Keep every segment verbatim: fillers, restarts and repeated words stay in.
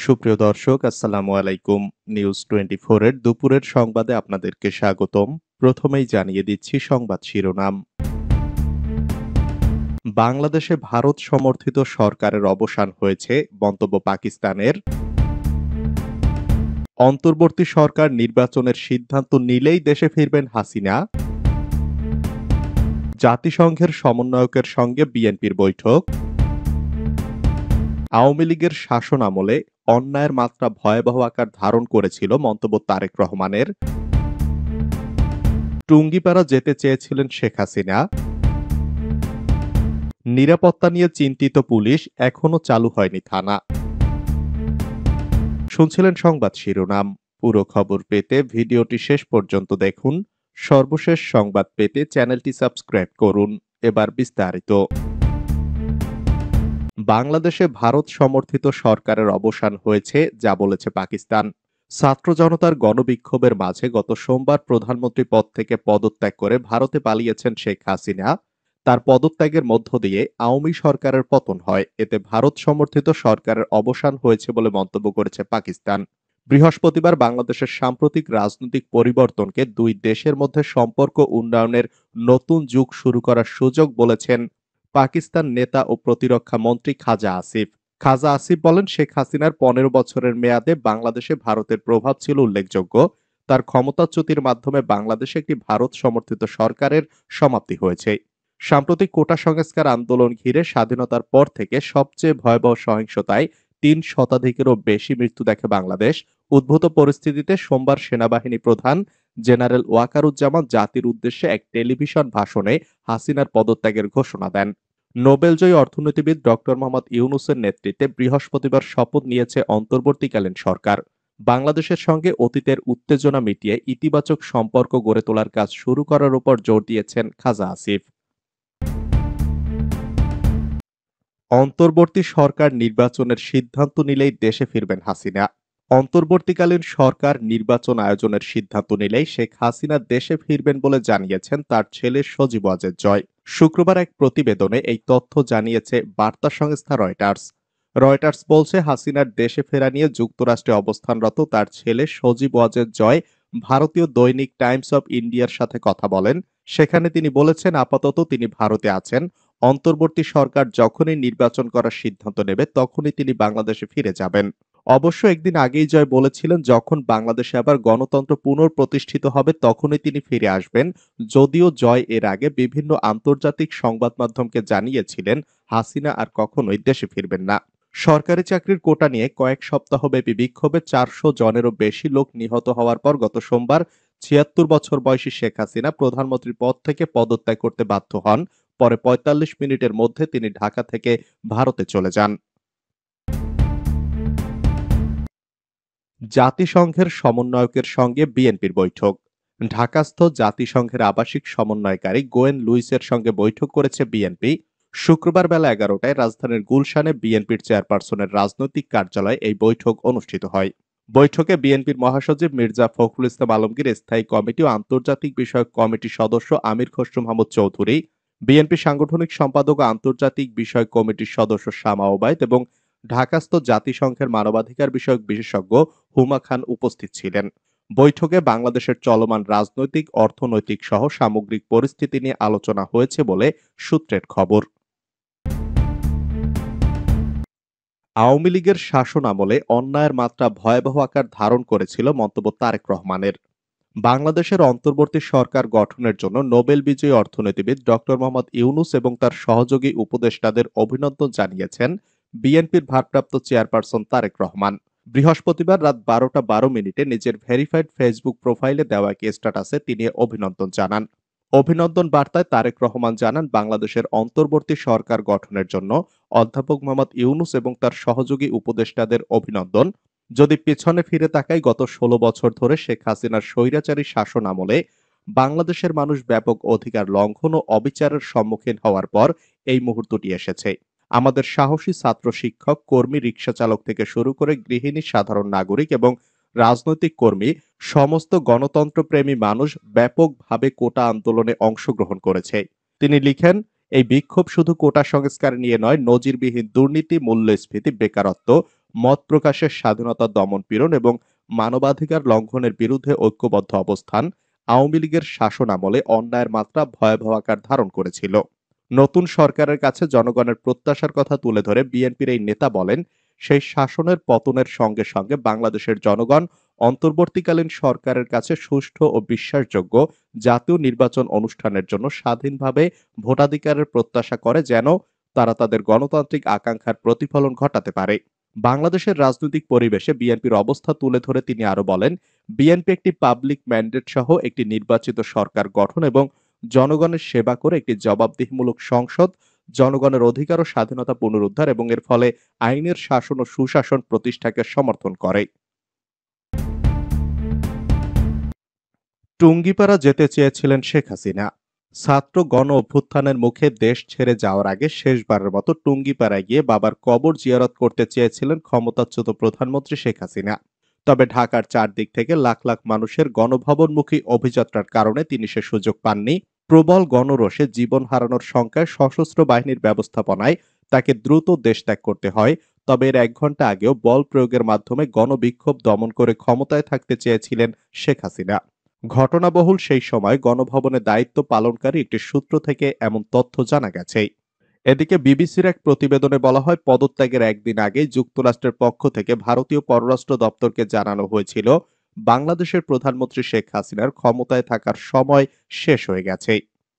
সুপ্রিয় দর্শক, আসসালামু আলাইকুম। নিউজ টোয়েন্টি ফোর এর দুপুরের সংবাদে আপনাদেরকে স্বাগতম। প্রথমেই জানিয়ে দিচ্ছি সংবাদ শিরোনাম। বাংলাদেশে ভারত সমর্থিত সরকারের অবসান হয়েছে, মন্তব্য পাকিস্তানের। অন্তর্বর্তী সরকার নির্বাচনের সিদ্ধান্ত নিলেই দেশে ফিরবেন হাসিনা। জাতিসংঘের সমন্বয়কের সঙ্গে বিএনপির বৈঠক। আওয়ামী লীগের শাসন আমলে অন্যায়ের মাত্রা ভয়াবহ আকার ধারণ করেছিল, মন্তব্য তারেক রহমানের। টুঙ্গিপাড়া যেতে চেয়েছিলেন শেখ হাসিনা। নিরাপত্তা নিয়ে চিন্তিত পুলিশ, এখনো চালু হয়নি থানা। শুনছিলেন সংবাদ শিরোনাম। পুরো খবর পেতে ভিডিওটি শেষ পর্যন্ত দেখুন। সর্বশেষ সংবাদ পেতে চ্যানেলটি সাবস্ক্রাইব করুন। এবার বিস্তারিত। বাংলাদেশে ভারত সমর্থিত সরকারের অবসান হয়েছে, যা বলেছে পাকিস্তান। ছাত্র জনতার গণবিক্ষোভের মাঝে গত সোমবার প্রধানমন্ত্রী পদ থেকে পদত্যাগ করে ভারতে পালিয়েছেন শেখ হাসিনা। তার পদত্যাগের মধ্য দিয়ে আওয়ামী সরকারের পতন হয়। এতে ভারত সমর্থিত সরকারের অবসান হয়েছে বলে মন্তব্য করেছে পাকিস্তান। বৃহস্পতিবার বাংলাদেশের সাম্প্রতিক রাজনৈতিক পরিবর্তনকে দুই দেশের মধ্যে সম্পর্ক উন্নয়নের নতুন যুগ শুরু করার সুযোগ বলেছেন পাকিস্তান নেতা ও প্রতিরক্ষা মন্ত্রী খাজা আসিফ। খাজা আসিফ বলেন, শেখ হাসিনার পনেরো বছরের মেয়াদে বাংলাদেশে ভারতের প্রভাব ছিল উল্লেখযোগ্য। তার ক্ষমতাচ্যুতির মাধ্যমে বাংলাদেশে একটি ভারত সমর্থিত সরকারের সমাপ্তি হয়েছে। সাম্প্রতিক কোটা সংস্কার আন্দোলন ঘিরে স্বাধীনতার পর থেকে সবচেয়ে ভয়াবহ সহিংসতায় তিন শতাধিকেরও বেশি মৃত্যু দেখে বাংলাদেশ। উদ্ভূত পরিস্থিতিতে সোমবার সেনাবাহিনী প্রধান জেনারেল ওয়াকারুজ্জামান জাতির উদ্দেশ্যে এক টেলিভিশন ভাষণে হাসিনার পদত্যাগের ঘোষণা দেন। নোবেলজয়ী অর্থনীতিবিদ ডক্টর মোহাম্মদ ইউনূসের নেতৃত্বে বৃহস্পতিবার শপথ নিয়েছে অন্তর্বর্তীকালীন সরকার। বাংলাদেশের সঙ্গে অতীতের উত্তেজনা মিটিয়ে ইতিবাচক সম্পর্ক গড়ে তোলার কাজ শুরু করার উপর জোর দিয়েছেন খাজা আসিফ। অন্তর্বর্তী সরকার নির্বাচনের সিদ্ধান্ত নিলেই দেশে ফিরবেন হাসিনা। অন্তর্বর্তীকালীন সরকার নির্বাচন আয়োজনের সিদ্ধান্ত নিলেই শেখ হাসিনা দেশে ফিরবেন বলে জানিয়েছেন তার ছেলে সজীব ওয়াজেদ জয়। শুক্রবার এক প্রতিবেদনে এই তথ্য জানিয়েছে বার্তা সংস্থা রয়টার্স। রয়টার্স বলছে, হাসিনার দেশে ফেরা নিয়ে যুক্তরাষ্ট্রে অবস্থানরত তার ছেলে সজীব ওয়াজেদ জয় ভারতীয় দৈনিক টাইমস অব ইন্ডিয়ার সাথে কথা বলেন। সেখানে তিনি বলেছেন, আপাতত তিনি ভারতে আছেন। অন্তর্বর্তী সরকার যখনই নির্বাচন করার সিদ্ধান্ত নেবে তখনই তিনি বাংলাদেশে ফিরে যাবেন। অবশ্য একদিন আগেই জয় বলেছিলেন, যখন বাংলাদেশে আবার গণতন্ত্র পুনঃপ্রতিষ্ঠিত হবে তখনই তিনি ফিরে আসবেন। যদিও জয় এর আগে বিভিন্ন আন্তর্জাতিক সংবাদ মাধ্যমকে জানিয়েছিলেন হাসিনা আর কখনোই দেশে ফিরবেন না। সরকারি চাকরির কোটা নিয়ে কয়েক সপ্তাহব্যাপী বিক্ষোভে চারশো জনেরও বেশি লোক নিহত হওয়ার পর গত সোমবার ছিয়াত্তর বছর বয়সী শেখ হাসিনা প্রধানমন্ত্রীর পদ থেকে পদত্যাগ করতে বাধ্য হন। পরে পঁয়তাল্লিশ মিনিটের মধ্যে তিনি ঢাকা থেকে ভারতে চলে যান। জাতিসংঘের সমন্বয়কের সঙ্গে বিএনপির বৈঠক। ঢাকাস্থ জাতিসংঘের আবাসিক সমন্বয়কারী গোয়েন লুইসের সঙ্গে বৈঠক করেছে বিএনপি। শুক্রবার বেলা এগারোটায় রাজধানীর গুলশানে বিএনপির চেয়ারপারসনের রাজনৈতিক কার্যালয়ে এই বৈঠক অনুষ্ঠিত হয়। বৈঠকে বিএনপির মহাসচিব মির্জা ফখরুল ইসলাম আলমগীর, স্থায়ী কমিটি ও আন্তর্জাতিক বিষয়ক কমিটির সদস্য আমির খসরু মাহমুদ চৌধুরী, বিএনপি সাংগঠনিক সম্পাদক ও আন্তর্জাতিক বিষয়ক কমিটির সদস্য শামা ওবায়দ এবং ঢাকাস্থ জাতিসংঘের মানবাধিকার বিষয়ক বিশেষজ্ঞ হুমা খান উপস্থিত ছিলেন। বৈঠকে বাংলাদেশের চলমান রাজনৈতিক, অর্থনৈতিক সহ সামগ্রিক পরিস্থিতি নিয়ে আলোচনা হয়েছে বলে সূত্রের খবর। আওয়ামী লীগের শাসন আমলে অন্যায়ের মাত্রা ভয়াবহ আকার ধারণ করেছিল, মন্তব্য তারেক রহমানের। বাংলাদেশের অন্তর্বর্তী সরকার গঠনের জন্য নোবেল বিজয়ী অর্থনীতিবিদ ডক্টর মোহাম্মদ ইউনূস এবং তার সহযোগী উপদেষ্টাদের অভিনন্দন জানিয়েছেন বিএনপির ভারপ্রাপ্ত চেয়ারপারসন তারেক রহমান। বৃহস্পতিবার রাত বারোটা বারো মিনিটে নিজের ভেরিফাইড ফেসবুক প্রোফাইলে দেওয়া এক স্ট্যাটাসে তিনি অভিনন্দন জানান। অভিনন্দন বার্তায় তারেক রহমান জানান, বাংলাদেশের অন্তর্বর্তী সরকার গঠনের জন্য অধ্যাপক মোহাম্মদ ইউনূস এবং তার সহযোগী উপদেষ্টাদের অভিনন্দন। যদি পেছনে ফিরে তাকাই, গত ষোলো বছর ধরে শেখ হাসিনার স্বৈরাচারী শাসন আমলে বাংলাদেশের মানুষ ব্যাপক অধিকার লঙ্ঘন ও অবিচারের সম্মুখীন হওয়ার পর এই মুহূর্তটি এসেছে। আমাদের সাহসী ছাত্র, শিক্ষক, কর্মী, রিকশা চালক থেকে শুরু করে গৃহিণী, সাধারণ নাগরিক এবং রাজনৈতিক কর্মী, সমস্ত গণতন্ত্রপ্রেমী মানুষ ব্যাপকভাবে কোটা আন্দোলনে অংশগ্রহণ করেছে। তিনি লিখেন, এই বিক্ষোভ শুধু কোটা সংস্কার নিয়ে নয়, নজিরবিহীন দুর্নীতি, মূল্যস্ফীতি, বেকারত্ব, মত প্রকাশের স্বাধীনতা দমনপীড়ন এবং মানবাধিকার লঙ্ঘনের বিরুদ্ধে ঐক্যবদ্ধ অবস্থান আওয়ামী লীগের শাসনামলে অন্যায়ের মাত্রা ভয়াবহ আকার ধারণ করেছিল। নতুন সরকারের কাছে জনগণের প্রত্যাশার কথা তুলে ধরে বিএনপির এই নেতা বলেন, সেই শাসনের পতনের সঙ্গে সঙ্গে বাংলাদেশের জনগণ অন্তর্বর্তীকালীন সরকারের কাছে সুষ্ঠু ও বিশ্বাসযোগ্য জাতীয় নির্বাচন অনুষ্ঠানের জন্য স্বাধীনভাবে ভোটাধিকারের প্রত্যাশা করে, যেন তারা তাদের গণতান্ত্রিক আকাঙ্ক্ষার প্রতিফলন ঘটাতে পারে। বাংলাদেশের রাজনৈতিক পরিবেশে বিএনপির অবস্থা তুলে ধরে তিনি আরো বলেন, বিএনপি একটি পাবলিক ম্যান্ডেট সহ একটি নির্বাচিত সরকার গঠন এবং জনগণের সেবা করে একটি জবাবদিহিমূলক সংসদ, জনগণের অধিকার ও স্বাধীনতা পুনরুদ্ধার এবং এর ফলে আইনের শাসন ও সুশাসন প্রতিষ্ঠাকে সমর্থন করে। টুঙ্গিপাড়া যেতে চেয়েছিলেন শেখ হাসিনা। ছাত্র গণ অভ্যুত্থানের মুখে দেশ ছেড়ে যাওয়ার আগে শেষবারের মতো টুঙ্গিপাড়ায় গিয়ে বাবার কবর জিয়ারত করতে চেয়েছিলেন ক্ষমতাচ্যুত প্রধানমন্ত্রী শেখ হাসিনা। তবে ঢাকার চারদিক থেকে লাখ লাখ মানুষের গণভবনমুখী অভিযাত্রার কারণে তিনি সে সুযোগ পাননি। প্রবল গণরোষে জীবন হারানোর শঙ্কায় সশস্ত্র বাহিনীর ব্যবস্থাপনায় তাকে দ্রুত দেশ ত্যাগ করতে হয়। তবে এর এক ঘন্টা আগেও বল প্রয়োগের মাধ্যমে গণবিক্ষোভ দমন করে ক্ষমতায় থাকতে চেয়েছিলেন শেখ হাসিনা। ঘটনাবহুল সেই সময় গণভবনে দায়িত্ব পালনকারী একটি সূত্র থেকে এমন তথ্য জানা গেছে। এদিকে বিবিসির এক প্রতিবেদনে বলা হয়, পদত্যাগের একদিন আগে যুক্তরাষ্ট্রের পক্ষ থেকে ভারতীয় পররাষ্ট্র দপ্তরকে জানানো হয়েছিল বাংলাদেশের প্রধানমন্ত্রী শেখ হাসিনার ক্ষমতায় থাকার সময় শেষ হয়ে গেছে।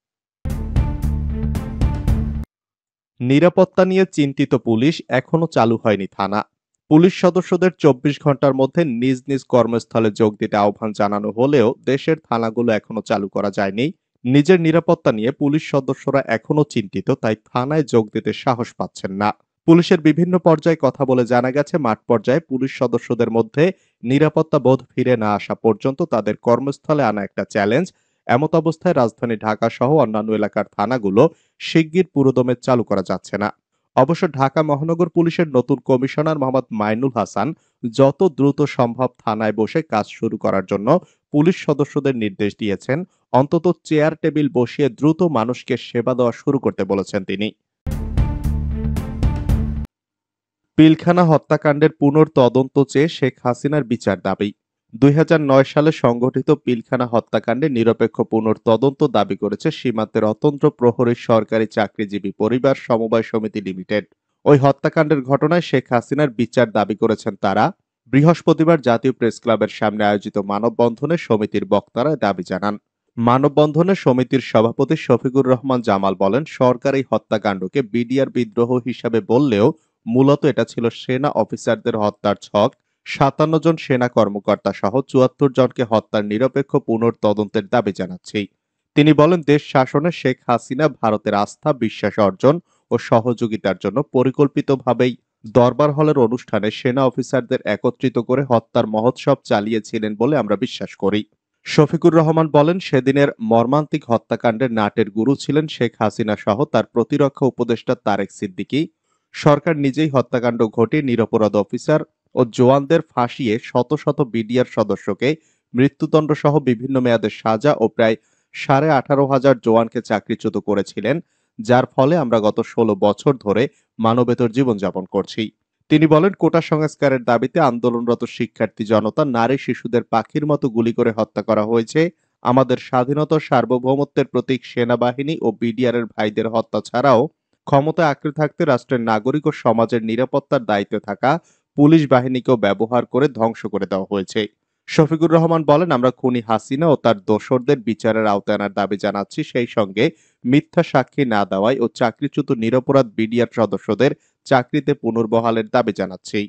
নিরাপত্তা নিয়ে চিন্তিত পুলিশ, এখনো চালু হয়নি থানা। পুলিশ সদস্যদের চব্বিশ ঘন্টার মধ্যে নিজ নিজ কর্মস্থলে যোগ দিতে আহ্বান জানানো হলেও দেশের থানাগুলো এখনো চালু করা যায়নি। নিজের নিরাপত্তা নিয়ে পুলিশ সদস্যরা এখনো চিন্তিত, তাই থানায় যোগ দিতে সাহস পাচ্ছেন না। পুলিশের বিভিন্ন পর্যায়ে কথা বলে জানা গেছে, মাঠ পর্যায়ে পুলিশ সদস্যদের মধ্যে নিরাপত্তা বোধ ফিরে না আসা পর্যন্ত তাদের কর্মস্থলে আনা একটা চ্যালেঞ্জ। এমত অবস্থায় রাজধানী ঢাকা সহ অন্যান্য এলাকার থানাগুলো শিগগির পুরোদমে চালু করা যাচ্ছে না। অবশ্য ঢাকা মহানগর পুলিশের নতুন কমিশনার মোহাম্মদ মাইনুল হাসান যত দ্রুত সম্ভব থানায় বসে কাজ শুরু করার জন্য পুলিশ সদস্যদের নির্দেশ দিয়েছেন। অন্তত চেয়ার টেবিল বসিয়ে দ্রুত মানুষকে সেবা দেওয়া শুরু করতে বলেছেন তিনি। পিলখানা হত্যাকাণ্ডের পুনর্তদন্ত চেয়ে শেখ হাসিনার বিচার দাবি। দুই হাজার নয় সালে সংঘটিত পিলখানা হত্যাকাণ্ডে নিরপেক্ষ পুনর্তদন্ত দাবি করেছে সীমান্তের অতন্ত্র প্রহরী সরকারি চাকরিজীবী পরিবার সমবায় সমিতি লিমিটেড। ওই হত্যাকাণ্ডের ঘটনায় শেখ হাসিনার বিচার দাবি করেছেন তারা। বৃহস্পতিবার জাতীয় প্রেস ক্লাবের সামনে আয়োজিত মানববন্ধনে সমিতির বক্তারা দাবি জানান। মানববন্ধনে সমিতির সভাপতি শফিকুর রহমান জামাল বলেন, সরকার এই হত্যাকাণ্ডকে বিডিআর বিদ্রোহ হিসাবে বললেও মূলত এটা ছিল সেনা অফিসারদের হত্যার ছক। সাতান্ন জন সেনা কর্মকর্তা সহ চুয়াত্তর জনকে হত্যার নিরপেক্ষ পুনর্তদন্তের দাবি জানাচ্ছি। তিনি বলেন, দেশ শাসনে শেখ হাসিনা ভারতের আস্থা বিশ্বাস অর্জন ও সহযোগিতার জন্য পরিকল্পিতভাবেই দরবার হলের অনুষ্ঠানে সেনা অফিসারদের একত্রিত করে হত্যার মহোৎসব চালিয়েছিলেন বলে আমরা বিশ্বাস করি। শফিকুর রহমান বলেন, সেদিনের মর্মান্তিক হত্যাকাণ্ডের নাটের গুরু ছিলেন শেখ হাসিনা সহ তার প্রতিরক্ষা উপদেষ্টা তারেক সিদ্দিকী। সরকার নিজেই হত্যাকাণ্ড ঘটিয়ে নিরপরাধ অফিসার ও জওয়ানদের ফাঁসিয়ে শত শত বিডিআর সদস্যকে মৃত্যুদণ্ড সহ বিভিন্ন মেয়াদের সাজা ও প্রায় সাড়ে আঠারো হাজার জওয়ানকে চাকরিচ্যুত করেছিলেন, যার ফলে আমরা গত ষোলো বছর ধরে মানবেতর জীবনযাপন করছি। তিনি বলেন, কোটা সংস্কারের দাবিতে আন্দোলনরত শিক্ষার্থী জনতা, নারী শিশুদের পাখির মতো গুলি করে হত্যা করা হয়েছে। আমাদের স্বাধীনতা সার্বভৌমত্বের প্রতীক সেনাবাহিনী ও বিডিআর এর ভাইদের হত্যা ছাড়াও ক্ষমতায় আঁকড়ে থাকতে রাষ্ট্রের নাগরিক ও সমাজের নিরাপত্তার দায়িত্বে থাকা পুলিশ বাহিনীকেও ব্যবহার করে ধ্বংস করে দেওয়া হয়েছে। শফিকুর রহমান বলেন, আমরা খুনি হাসিনা ও তার দোসরদের বিচারের আওতায় আনার দাবি জানাচ্ছি। সেই সঙ্গে মিথ্যা সাক্ষী না দেওয়ায় ও চাকরিচ্যুত নিরপরাধ বিডিআর সদস্যদের চাকরিতে পুনর্বহালের দাবি জানাচ্ছি।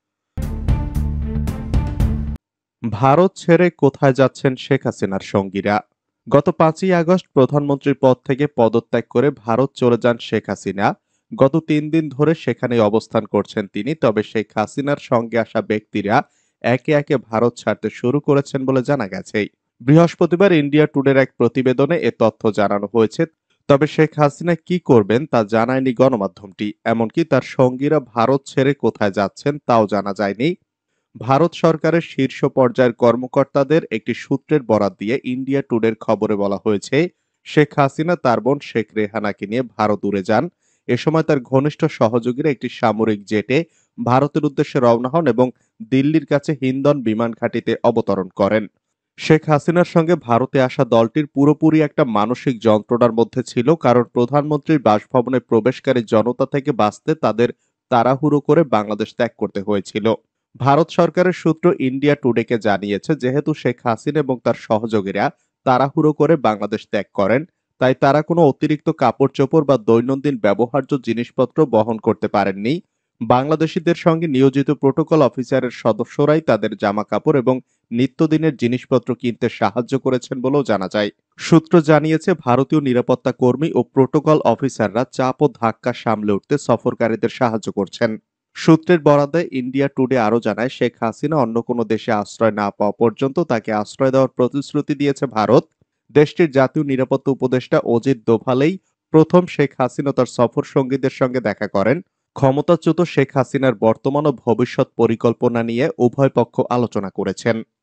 ভারত ছেড়ে কোথায় যাচ্ছেন শেখ হাসিনার সঙ্গীরা? গত পাঁচই আগস্ট প্রধানমন্ত্রীর পদ থেকে পদত্যাগ করে ভারত চলে যান শেখ হাসিনা। গত তিন দিন ধরে সেখানে অবস্থান করছেন তিনি। তবে শেখ হাসিনার সঙ্গে আসা ব্যক্তিরা একে একে ভারত ছাড়তে শুরু করেছেন বলে জানা গেছে। বৃহস্পতিবার ইন্ডিয়া টুডের এক প্রতিবেদনে এ তথ্য জানানো হয়েছে। তবে শেখ হাসিনা কি করবেন তা জানায়নি গণমাধ্যমটি। এমনকি তার সঙ্গীরা ভারত ছেড়ে কোথায় যাচ্ছেন তাও জানা যায়নি। ভারত সরকারের শীর্ষ পর্যায়ের কর্মকর্তাদের একটি সূত্রের বরাত দিয়ে ইন্ডিয়া টুডের খবরে বলা হয়েছে, শেখ হাসিনা তার বোন শেখ রেহানাকে নিয়ে ভারত উড়ে যান। এ সময় তার ঘনিষ্ঠ সহযোগীরা একটি সামরিক জেটে ভারতের উদ্দেশ্যে রওনা হন এবং দিল্লির কাছে হিন্দন বিমান ঘাঁটিতে অবতরণ করেন। শেখ হাসিনার সঙ্গে ভারতে আসা দলটির পুরোপুরি একটা মানসিক যন্ত্রণার মধ্যে ছিল, কারণ প্রধানমন্ত্রীর বাসভবনে প্রবেশকারী জনতা থেকে বাঁচতে তাদের তাড়াহুড়ো করে বাংলাদেশ ত্যাগ করতে হয়েছিল। ভারত সরকারের সূত্র ইন্ডিয়া টুডেকে জানিয়েছে, যেহেতু শেখ হাসিনা এবং তার সহযোগীরা তাড়াহুড়ো করে বাংলাদেশ ত্যাগ করেন, তাই তারা কোনো অতিরিক্ত কাপড় চোপড় বা দৈনন্দিন ব্যবহার্য জিনিসপত্র বহন করতে পারেননি। বাংলাদেশিদের সঙ্গে নিয়োজিত প্রোটোকল অফিসারের সদস্যরাই তাদের জামা কাপড় এবং নিত্যদিনের জিনিসপত্র কিনতে সাহায্য করেছেন বলেও জানা যায়। সূত্র জানিয়েছে, ভারতীয় নিরাপত্তা কর্মী ও প্রোটোকল অফিসাররা চাপ ও ধাক্কা সামলে উঠতে সফরকারীদের সাহায্য করছেন। সূত্রের বরাতে ইন্ডিয়া টুডে আরও জানায়, শেখ হাসিনা অন্য কোনো দেশে আশ্রয় না পাওয়া পর্যন্ত তাকে আশ্রয় দেওয়ার প্রতিশ্রুতি দিয়েছে ভারত। দেশটির জাতীয় নিরাপত্তা উপদেষ্টা অজিত দোভালেই প্রথম শেখ হাসিনা তার সফর সঙ্গীদের সঙ্গে দেখা করেন। ক্ষমতাচ্যুত শেখ হাসিনার বর্তমান ও ভবিষ্যৎ পরিকল্পনা নিয়ে উভয় পক্ষ আলোচনা করেছেন।